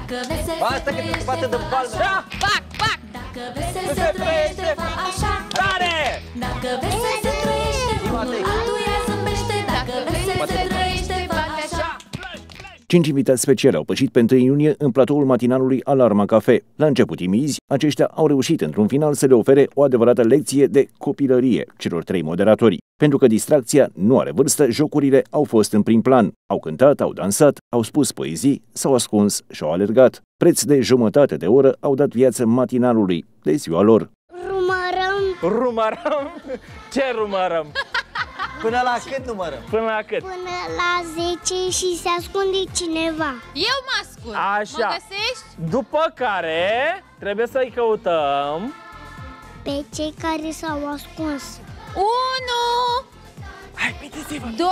Asta că te bate de palme. Pac, pac! Dacă vesel se trăiește, fă așa. Tare! Dacă vesel se trăiește, unul altuia zâmbește. Dacă vesel se trăiește, fă așa. 5 invitați speciali au pășit pe 1 iunie în platoul matinalului Alarma Cafe. La început timizi, aceștia au reușit într-un final să le ofere o adevărată lecție de copilărie celor 3 moderatori. Pentru că distracția nu are vârstă, jocurile au fost în prim plan. Au cântat, au dansat, au spus poezii, s-au ascuns și au alergat. Preț de jumătate de oră au dat viață matinalului de ziua lor. Rumărăm. Rumărăm? Ce rumărăm? Până la cât numărăm? Până la cât? Până la 10 și se ascunde cineva. Eu mă ascund. Așa. Mă găsești? După care trebuie să-i căutăm. Pe cei care s-au ascuns. 1, Hai, pitiți-vă! 2,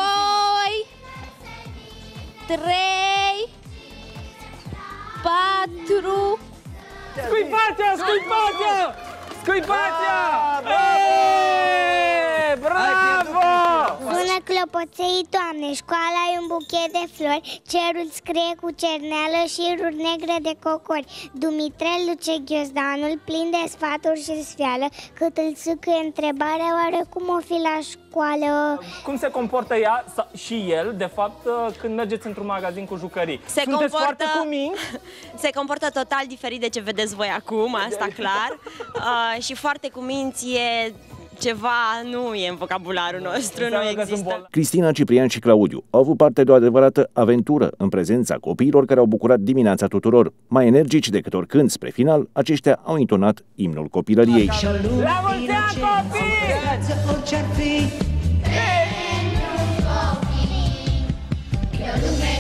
3, 4. Scuipația! Scuipația! Scuipația! Bravo! Bună clopoței, Doamne, școala e un buchet de flori, cerul scrie cu cerneală și șiruri negre de cocori. Dumitrel duce ghiozdanul, plin de sfaturi și sfială, cât îl țâcăie întrebarea oare cum o fi la școală. Cum se comportă ea și el, de fapt, când mergeți într-un magazin cu jucării? Sunteți foarte cuminți? Se comportă total diferit de ce vedeți voi acum, asta clar. Și foarte cuminți e ceva, nu e în vocabularul nostru, nu există. Cristina, Ciprian și Claudiu au avut parte de o adevărată aventură în prezența copiilor care au bucurat dimineața tuturor. Mai energici decât oricând spre final, aceștia au intonat imnul copilăriei. La mulți ani, copii! Pentru copii, e o lume